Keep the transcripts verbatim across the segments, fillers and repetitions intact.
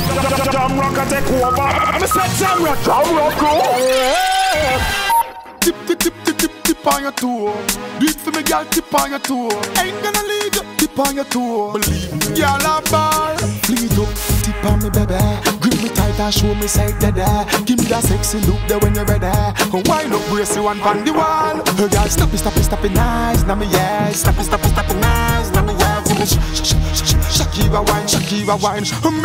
Jamrock a take over. I'm a set Jamrock. Jamrock go. Tip tip tip tip tip tip on your toe. Do it for me, girl. Tip on your toe. Ain't gonna leave you. Tip on your toe. Believe me, girl. A ball. Fling it up. Tip on me, baby. Grip me tight and show me side there. Give me that sexy look there when you're ready. Wind up, brace you one on the wall. Hey, girl, stop it, stop it, stop it, nice. Now me yeah. Stop it, stop it, stop it, nice. Now me yeah. Shakira wine, Shakira wine.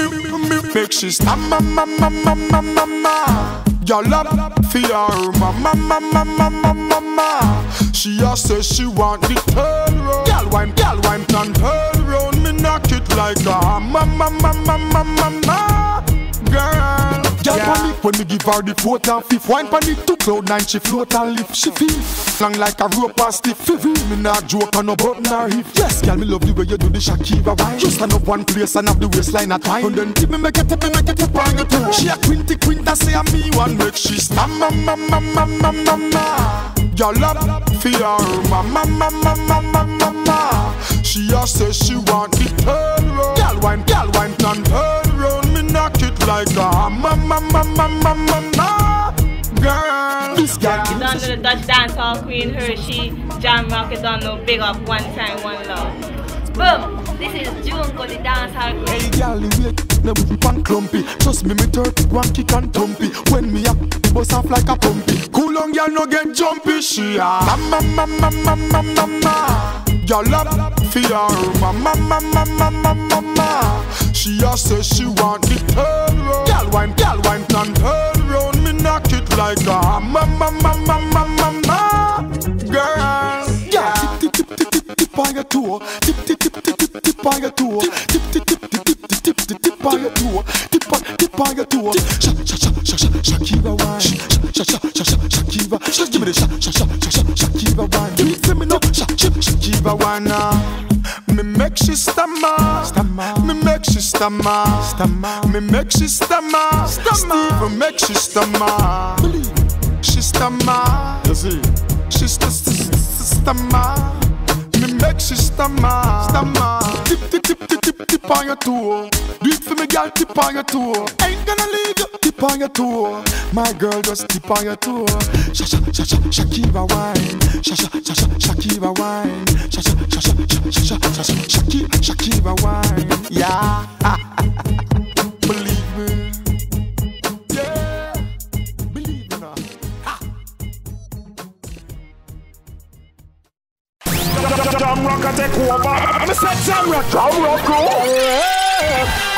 Make she stop, mama, mama, mama, mama. Y'all love for her, mama, mama, mama, mama. She just say she want the turn round. Y'all wine, y'all wine, turn turn round. Me knock it like a mama, mama, mama, mama. Girl. Girl yeah. Panic when me give her the fourth and fifth. Wine panic to cloud nine, she float and lift. She feel long like a rope and stiff. Me not joke on no button or hip. Yes, girl, me love the way you do the Shakira wine. Just stand up one place and have the waistline at time. And then tip me make it tip me make it tip on your toe. She a quinty quinta say a me one make she stand mama mama mama mama. Y'all love for her mama mama mama mama. She just say she want the turn round. Girl wine, girl wine, turn turn round. Me knock it like a mama mama mama mama. Girl, this girl. You done the Dutch dancehall queen Hershey. Jamrock, you done no big up one time, one love. Boom! This is Junko, the dancehall queen. Hey girl, you wait, now we pan clumpy. Trust me, me turkey one kick and tumpy. When me up, the bust off like a pumpy. Cool on girl, no get jumpy. She a mama mama mama mama. Y'all love for her mama mama mama mama. She just say she want the turn round. Girl wine, girl wine, turn turn round. Me knock it like a mama mama mama mama. Girl, yeah. Tip tip tip tip tip on your toe. Tip tip tip tip tip tip on your toe. Tip tip tip tip tip tip tip tip on your toe. Tip on tip on your toe. Sha sha sha sha sha Shakira wine. Sha sha sha sha sha Shakira. Give me the sha sha sha sha Shakira wine. Do it for me now. Sha sha Shakira wine now. Me make she stammer, stammer. Me make she stammer, stammer. Me make she stammer, stammer. Steve make she stammer. Believe she stammer. You see, she st st st stammer. Me make she stammer, stammer. Tip tip tip tip tip tip on your toe. Do it for me, girl. Tip on your toe. Ain't gonna leave you. Tip on your toe. My girl, just tip on your toe. Sha sha sha sha Shakira wine. Sha sha sha sha Shakira wine. Sha sha sha sha sha sha sha Shakira Shakira wine. Yeah. Believe me. Yeah. Believe me now. Jamrock a take over. I'm a set Jamrock. Jamrock go.